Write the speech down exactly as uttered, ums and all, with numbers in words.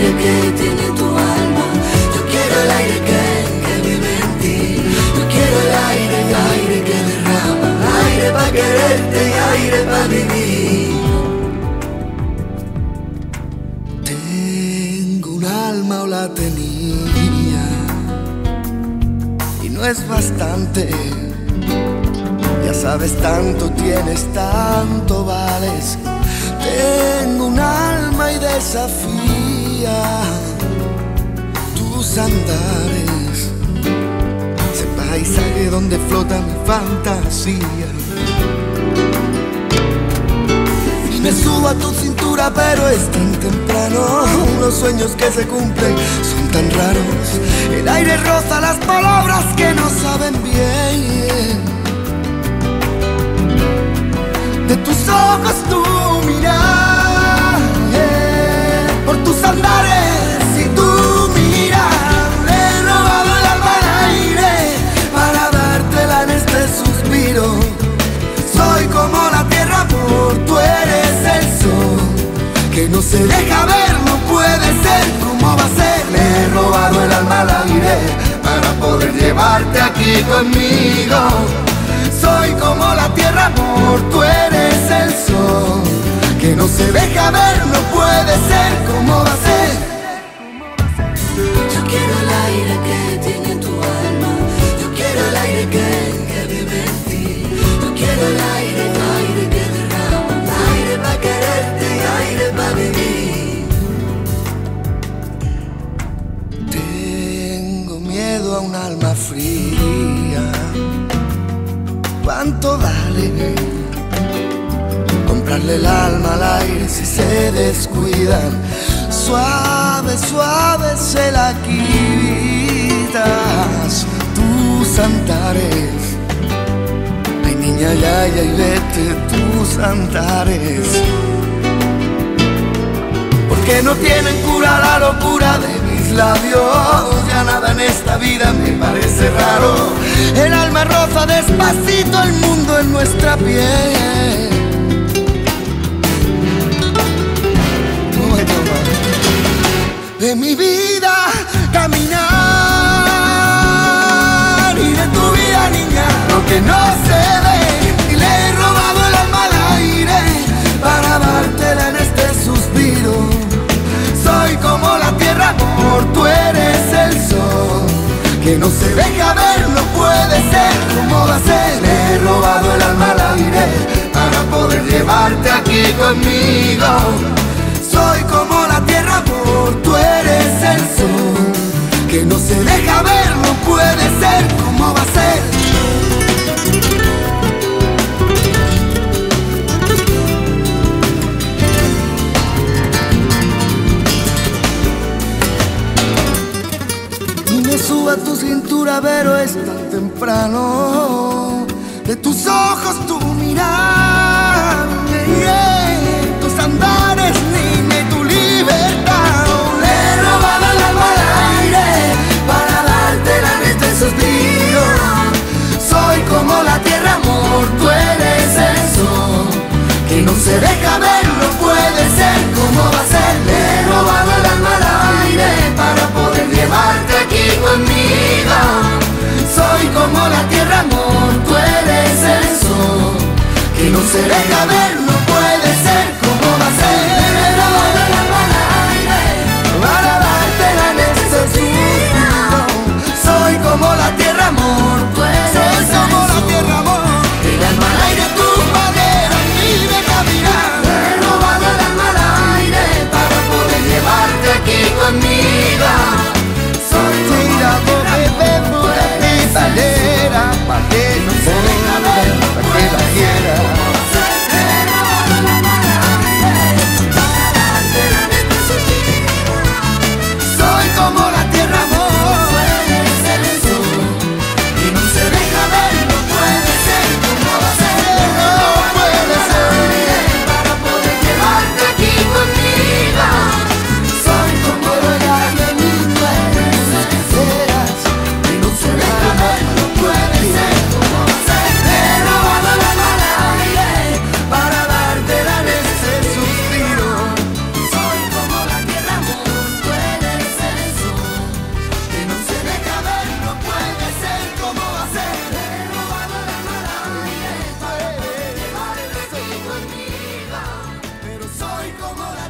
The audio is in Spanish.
aire que tiene tu alma. Yo quiero el aire que, que vive en ti. Yo quiero el aire, el aire que derrama. Aire pa' quererte y aire pa' vivir. Tengo un alma o la tenía, y no es bastante. Ya sabes, tanto tienes, tanto vales. Tengo un alma y desafía tus andares, ese paisaje donde flota mi fantasía. Y me subo a tu cintura, pero es tan temprano. Los sueños que se cumplen son tan raros. El aire roza las palabras que no saben bien. De tus ojos tu mirar, yeah. Por tus andares y tu mirar, le he robado el alma al aire para dártela en este suspiro. Soy como la tierra, amor, tú eres el sol que no se deja ver, no puede ser. ¿Cómo va a ser? Le he robado el alma al aire para poder llevarte aquí conmigo. Soy como la tierra, amor, tú eres el sol que no se deja ver, no puede ser. ¿Cómo va a ser? Yo quiero el aire que tiene tu alma. Yo quiero el aire que, que vive en ti. Yo quiero el aire, el aire que derrama. Aire pa' quererte y aire pa' vivir. Tengo miedo a un alma fría. ¿Cuánto vale comprarle el alma al aire si se descuidan? Suave, suave se la quitas tus andares. Ay, niña, ya, ya, y vete tus andares, porque no tienen cura la locura de mis labios. Ya nada en esta vida me parece raro. El alma roza despacito el mundo en nuestra piel. De mi vida caminar y de tu vida, niña, lo que no se ve. Y le he robado el alma al aire para dártela en este suspiro. Soy como la tierra, amor, tú eres el sol que no se deja ver, no puede ser. ¿Cómo va a ser? Le he robado el alma al aire para poder llevarte aquí conmigo. Soy como la tierra, amor, tú eres el sol que no se deja ver, no puede ser. ¿Cómo va a ser? Suba a tu cintura, pero es tan temprano. De tus ojos tu mirar, yeah. Tus andares, niña, y tu libertad. Le he robado el alma al aire para dártela en este suspiro. Soy como la tierra, amor, tú eres el sol que no se deja ver, no puede ser. ¿Cómo va a ser? Le he robado el alma al aire para poder llevarte aquí conmigo. Soy como la tierra, amor, tú eres el sol que no se deja ver, no puede ser. ¿Cómo va a ser? Le he robado el alma al aire para dártela en este suspiro. Soy como la tierra, amor, tú eres el sol. Soy como la tierra, amor. El alma al aire, tu madera, y deja mirar. Le he robado el alma al aire para poder llevarte aquí conmigo. Soy tira, bebé, bebé, valera, pa' que no se deja ver, pa' que la quiera. Soy como la